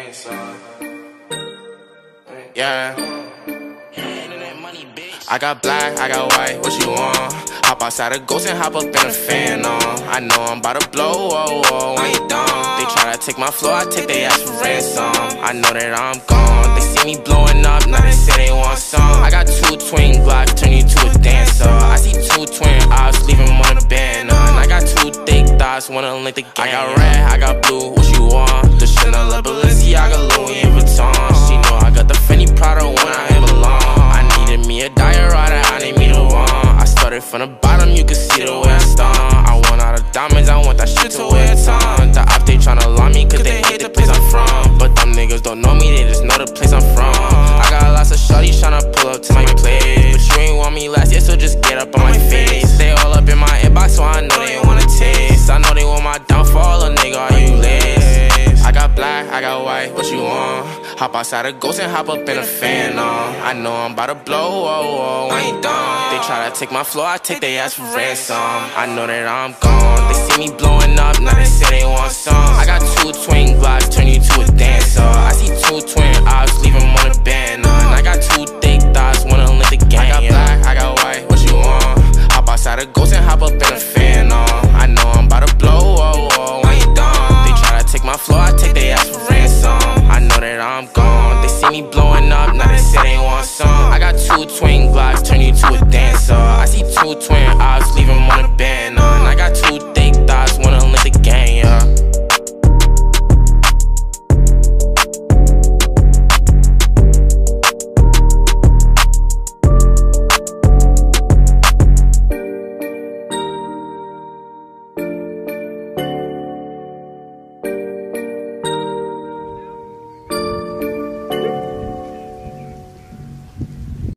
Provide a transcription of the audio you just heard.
Yeah. I got black, I got white, what you want? Hop outside a ghost and hop up in a fan on. I know I'm about to blow, whoa, whoa, I ain't dumb. They try to take my flow, I take they ass for ransom. I know that I'm gone, they see me blowing up, now they say they want some. I got 2 twin Glocks, turn you to a dancer. I see 2 twin eyes, leave him on a banner. And I got 2 thick thighs, wanna link the game. I got red, I got blue, what you want? The Chanel, Balenciaga, Louis Vuitton. She know I got the Fendi Prada when I belong. I needed me a diorama, I need me the one. I started from the bottom, you can see the way I stung. I want all the diamonds, I want that shit to wear a ton. The op, they tryna lie me cause they hate the place I'm from. But them niggas don't know me, they just know the place I'm from. I got lots of shorties tryna pull up to my place, but you ain't want me last year, so just get up on my face. They all up in my inbox, so I know they wanna taste. I know they want my downfall, a nigga, are you lace? I got black, I got white, what you want? Hop outside a ghost and hop up in a fan on. I know I'm about to blow, whoa, whoa, I ain't dumb. They try to take my flow, I take they ass for ransom. I know that I'm gone, they see me blowing up, now they say they want some. I got 2 twin Glocks, turn you to a dancer. I see 2 twin eyes, leave him on a banner. And I got 2 thick thighs, wanna link the game. I got black, I got white, what you want? Hop outside a ghost and hop up in a fan on. I know I'm about to blow, whoa, whoa, I ain't dumb. They try to take my flow, I take they ass for ransom. I know that I'm gone, they see me blowing up, now they say they want some. I got 2 twin Glocks, turn you to a dancer. I see 2 twin eyes, leave him on a bed.